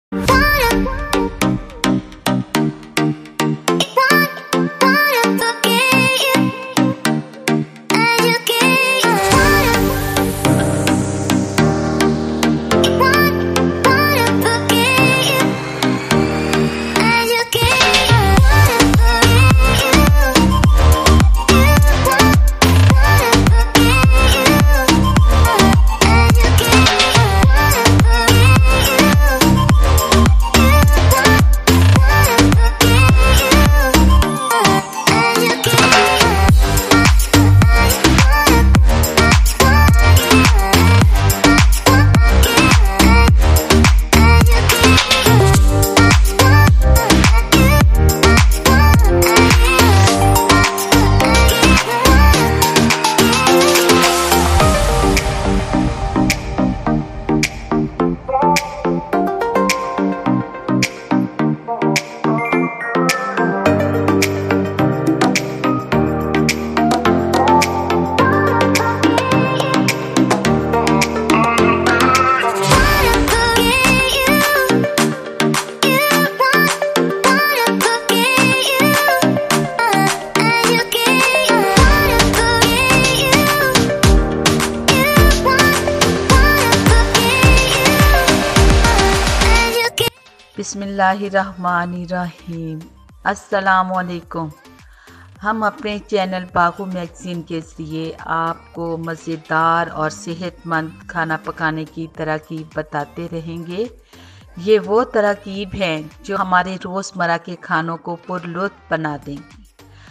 बिस्मिल्लाहिर्रहमानिर्रहीम। अस्सलामुअलैकुम। हम अपने चैनल बागो मैगज़ीन के ज़रिए आपको मज़ेदार और सेहतमंद खाना पकाने की तरकीब बताते रहेंगे। ये वो तरकीब हैं जो हमारे रोज़मर्रा के खानों को पुरलुत्फ़ बना देंगी।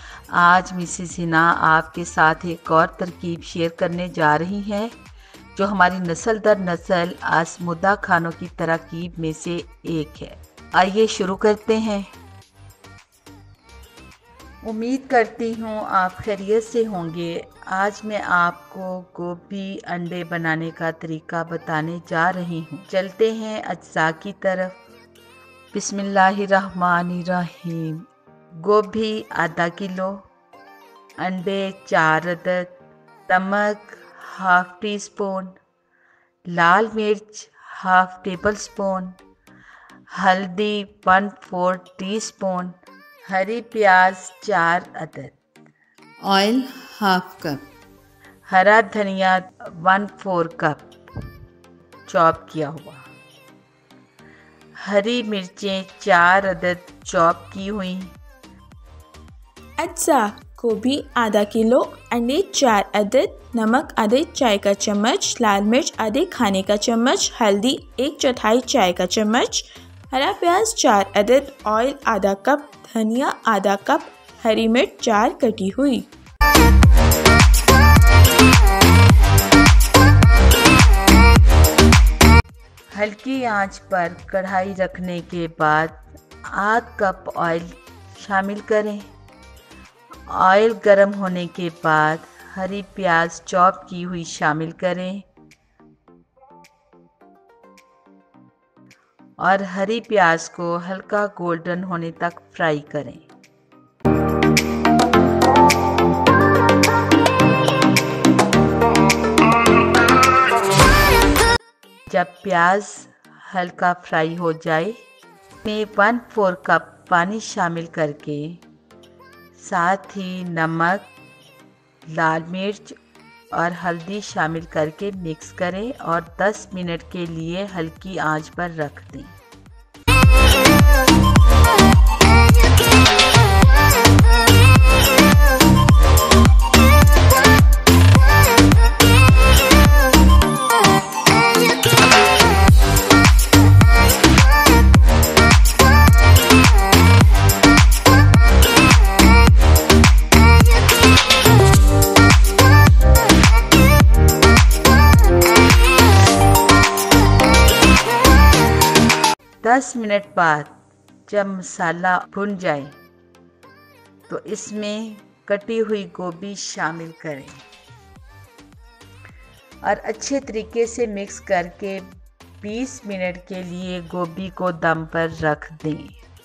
आज मिसेस हिना आपके साथ एक और तरकीब शेयर करने जा रही हैं जो हमारी नस्ल दर नस्ल आज़मूदा खानों की तरकीब में से एक है। आइए शुरू करते हैं। उम्मीद करती हूँ आप खैरियत से होंगे। आज मैं आपको गोभी अंडे बनाने का तरीका बताने जा रही हूँ। चलते हैं अज्जा की तरफ। बिस्मिल्लाहिर्रहमानिर्रहीम। गोभी आधा किलो, अंडे 4 अदद, नमक हाफ टी स्पून, लाल मिर्च हाफ टेबल स्पून, हल्दी 1/4 टीस्पून, हरी प्याज 4 अदद, ऑयल हाफ कप, हरा धनिया 1/4 कप चॉप किया हुआ, हरी मिर्चें 4 अदद चॉप की हुई। अज्जा गोभी आधा किलो, अंडे 4 अदद, नमक आधे चाय का चम्मच, लाल मिर्च आधे खाने का चम्मच, हल्दी 1/4 चाय का चम्मच, हरा प्याज 4 अदद, ऑयल आधा कप, धनिया आधा कप, हरी मिर्च 4 कटी हुई। हल्की आंच पर कढ़ाई रखने के बाद आध कप ऑयल शामिल करें। ऑयल गर्म होने के बाद हरी प्याज चॉप की हुई शामिल करें और हरी प्याज को हल्का गोल्डन होने तक फ्राई करें। जब प्याज हल्का फ्राई हो जाए, में 1/4 कप पानी शामिल करके साथ ही नमक, लाल मिर्च और हल्दी शामिल करके मिक्स करें और 10 मिनट के लिए हल्की आंच पर रख दें। दस मिनट बाद जब मसाला भुन जाए तो इसमें कटी हुई गोभी शामिल करें और अच्छे तरीके से मिक्स करके 20 मिनट के लिए गोभी को दम पर रख दें।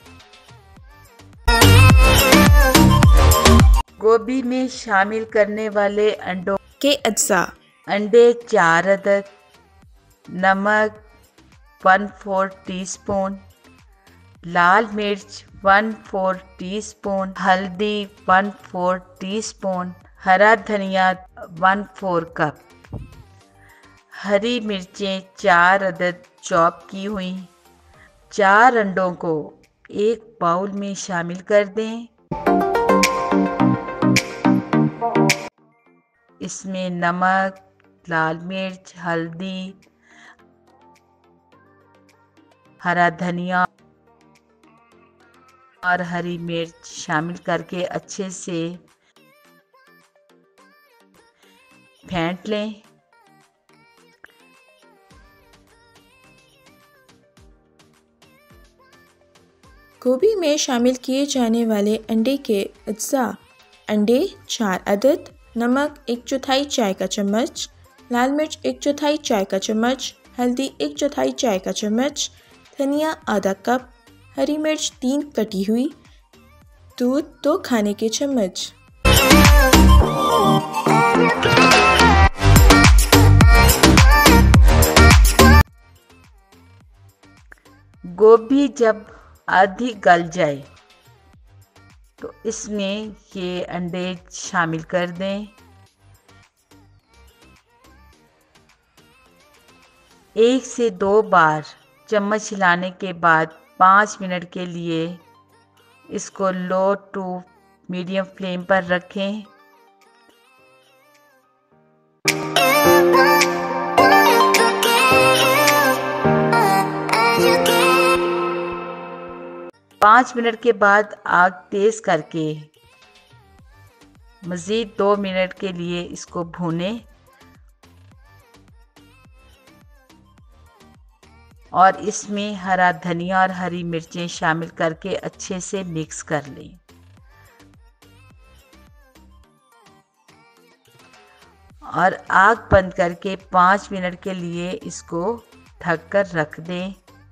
गोभी में शामिल करने वाले अंडों के अज्जा: अंडे 4 अदद, नमक 1/4 टीस्पून, लाल मिर्च 1/4 टीस्पून, हल्दी 1/4 टीस्पून, हरा धनिया 1/4 कप, हरी मिर्चें 4 अदद चॉप की हुई। 4 अंडों को एक बाउल में शामिल कर दें। इसमें नमक, लाल मिर्च, हल्दी, हरा धनिया और हरी मिर्च शामिल करके अच्छे से फेंट लें। गोभी में शामिल किए जाने वाले अंडे के अज्जा: अंडे 4 अदद, नमक 1/4 चाय का चम्मच, लाल मिर्च 1/4 चाय का चम्मच, हल्दी 1/4 चाय का चम्मच, धनिया आधा कप, हरी मिर्च 3 कटी हुई, दूध 2 खाने के चम्मच। गोभी जब आधी गल जाए तो इसमें ये अंडे शामिल कर दें। 1 से 2 बार चम्मच हिलाने के बाद 5 मिनट के लिए इसको लो टू मीडियम फ्लेम पर रखें। पाँच मिनट के बाद आग तेज करके मज़ीद 2 मिनट के लिए इसको भूनें और इसमें हरा धनिया और हरी मिर्चें शामिल करके अच्छे से मिक्स कर लें। और आग बंद करके 5 मिनट के लिए इसको ढककर रख दें।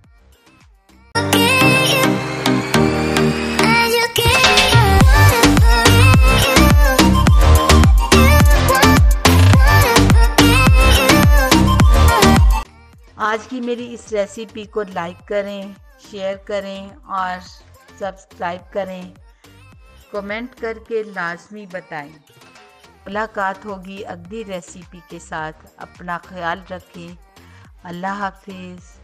आज की मेरी इस रेसिपी को लाइक करें, शेयर करें और सब्सक्राइब करें। कमेंट करके लाजमी बताएं। मुलाकात होगी अगली रेसिपी के साथ। अपना ख्याल रखें। अल्लाह हाफिज़।